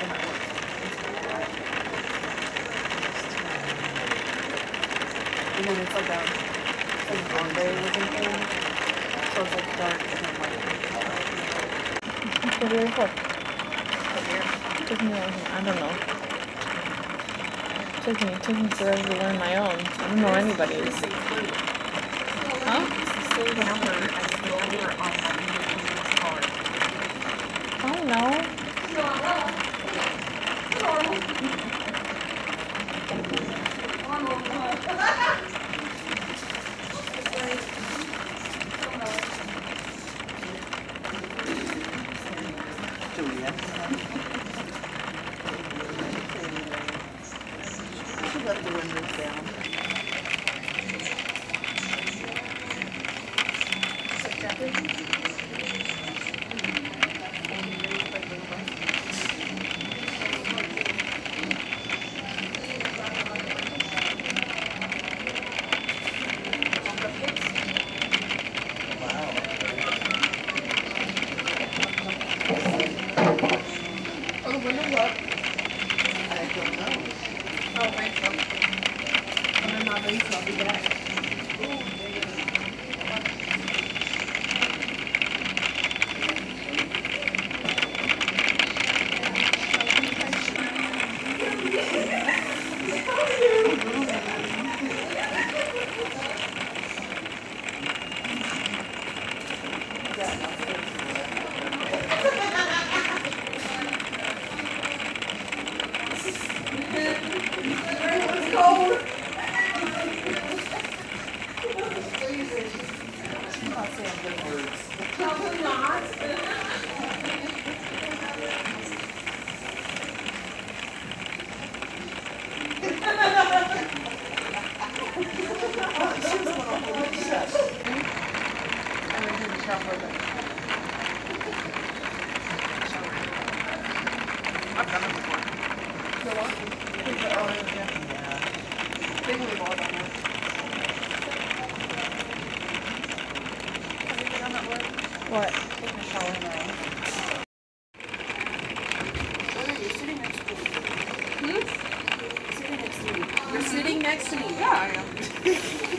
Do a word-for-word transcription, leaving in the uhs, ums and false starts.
And then it's like a, like a ombre looking thing. So it's like dark and then light. It's really cool. Took me, I don't know. Took me, took me forever to learn my own. I don't know anybody's. Huh? It's the same number as the number on my card. I don't know. Julia. She left the windows down. I've done it before. The what? Oh, yeah. They can leave all that now. Have you been on that work? What? Taking a shower now. You're sitting next to me. Hmm? Sitting next to me. You're sitting next to me. Yeah, I am.